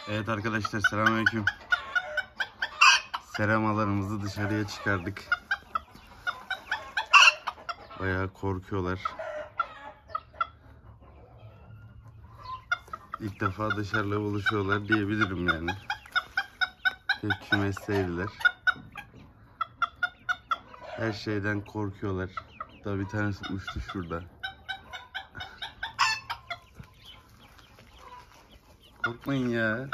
Evet arkadaşlar, selamünaleyküm. Seramalarımızı dışarıya çıkardık. Bayağı korkuyorlar. İlk defa dışarıda buluşuyorlar diyebilirim yani. Pek kümesteydiler. Her şeyden korkuyorlar. Daha bir tanesi uçtu şurada. Korkmayın ya.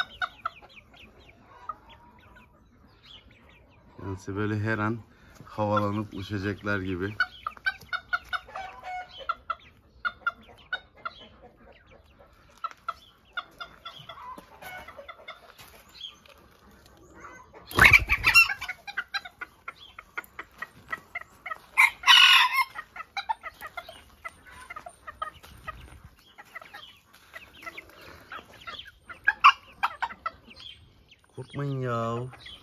Yani böyle her an havalanıp uçacaklar gibi. Korkmayın ya.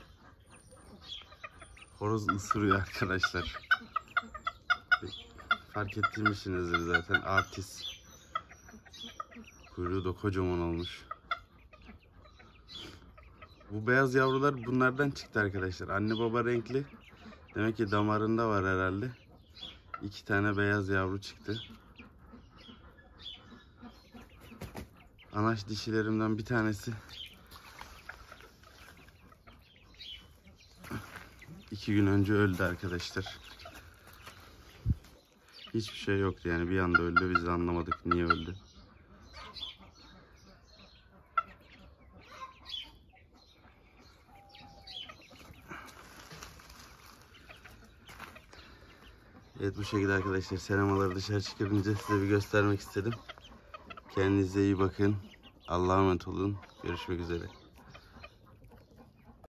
Horoz ısırıyor arkadaşlar. Fark ettirmişsinizdir zaten, artist. Kuyruğu da kocaman olmuş. Bu beyaz yavrular bunlardan çıktı arkadaşlar. Anne baba renkli. Demek ki damarında var herhalde. 2 tane beyaz yavru çıktı. Anaç dişilerimden bir tanesi 2 gün önce öldü arkadaşlar. Hiçbir şey yoktu yani, bir anda öldü. Biz de anlamadık niye öldü. Evet, bu şekilde arkadaşlar, seramaları dışarı çıkarınca size bir göstermek istedim. Kendinize iyi bakın. Allah'a emanet olun. Görüşmek üzere.